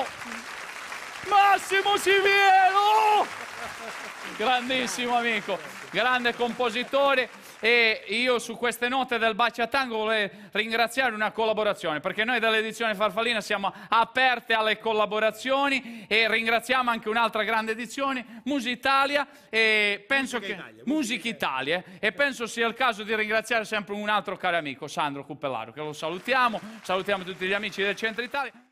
Massimo Siviero! Grandissimo amico, grande compositore. E io su queste note del Baciatango vorrei ringraziare una collaborazione, perché noi dall'edizione Farfallina siamo aperte alle collaborazioni, e ringraziamo anche un'altra grande edizione, Musitalia, e penso Musica Italia, e penso sia il caso di ringraziare sempre un altro caro amico, Sandro Cuppellaro, che lo salutiamo tutti gli amici del Centro Italia.